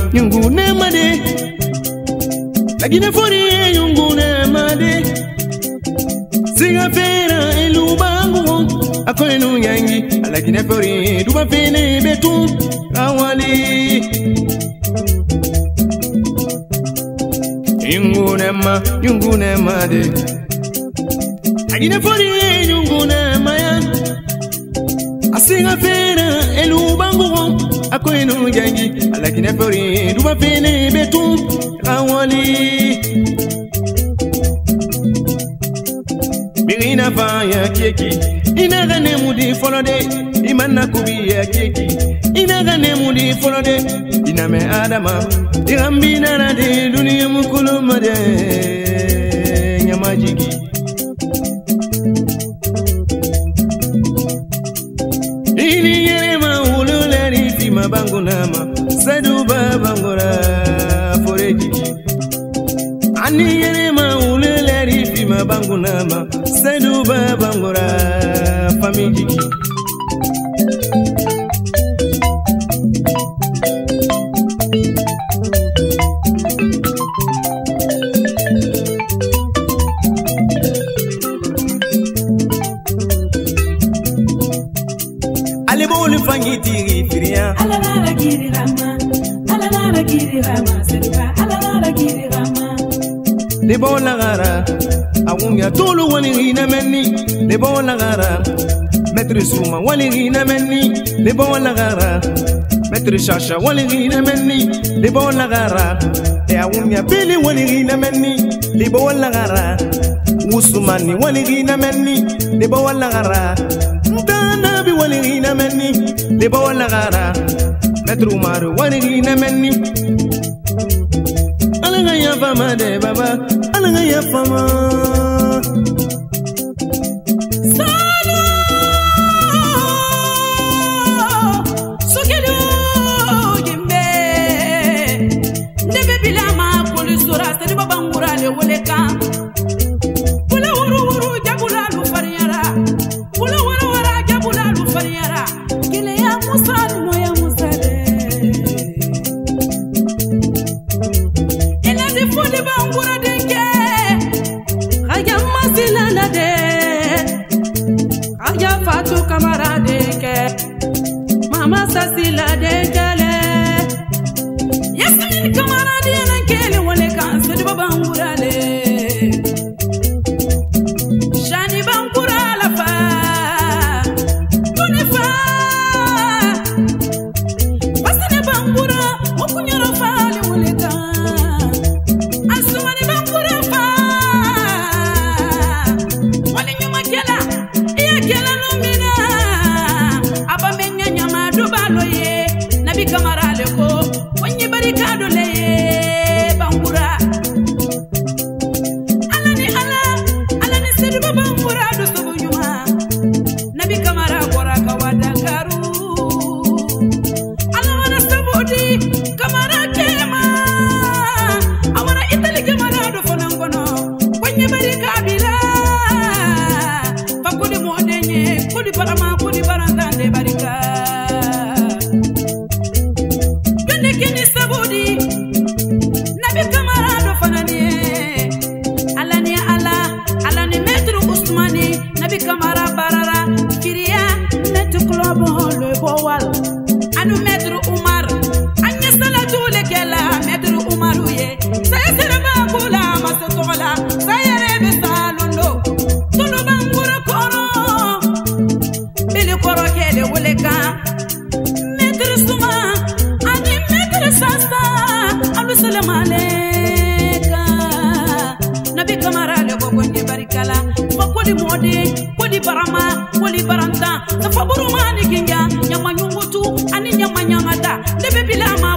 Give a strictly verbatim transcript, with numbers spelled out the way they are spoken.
nyungu ne made lagine fori nyungu ne made singa fera elu bangu akoenu nyangi lagine fori duba fene betu awali nyungu ne ma nyungu ne made lagine fori nyungu ne maya asinga fera elu bangu akoenu nyangi lagine fori duba fene betu awali Birina faya keki ina gane mudi folode imanna kubi ya keki ina gane mudi folode ina me adama irambina na de dunia mukuluma de nyamajigi ini yerema ululari fi mabangu nama sadu babangora forejigi ani yerema ululari fi mabangu nama sadu babangora famijigi alebolu fangitiri firia alalala giri rama alalala giri rama seduba alalala giri rama lebola gara awunya tolu wani hina menni lebola gara metri suma wani hina menni lebola gara metri shasha wani hina menni lebola gara e awunya bili wani hina menni lebola gara usumani wani hina menni lebola gara ndana bi wani hina menni lebola gara metri umaru wani hina menni alanga ya fama de baba alanga ya fama salo sukidu jimbe ndebe bilama polisura sedi babangura le woleka pula wuru wuru jabula lu fariyara pula wuru wara jabula lu fariyara kile ya musa no ya musa de eladi fodi bangura denke aya masilana de aya fatu kamara denke mama sasila denkele yasmin kamara de nankele wole kan sedi babangura le shani bangura la fa tunifa pasane bangura okunyoro fa le wole kan asumani bangura fa wale nyuma kela iya kela lumina abamenya nyama dubalo ye nabi kamara le ko onye barikado le bangura alani ala alani sedu bangura do sobu nyuma nabi kamara gora kawada karu alana sabudi kamara kema awara itali kamara do fonangono onye barikabila fakudi modenye kudi parama kudi barandande barika kende kini sabudi nabi kamara do fanani alani ala alani metru usmani nabi kamara barara firia netu klobo le bowal anu metru umar anya salatu le kala metru umaru ye sayasere bakula masotola sayere besalundo tulu bangura koro bili koro kele woleka metru suma ani metru sasa alu salamaleka nabi kamara le bobonye barikala fakodi mode kodi barama kodi baranta safaburu mani kinga nyama nyungutu ani nyama nyamata lebe bilama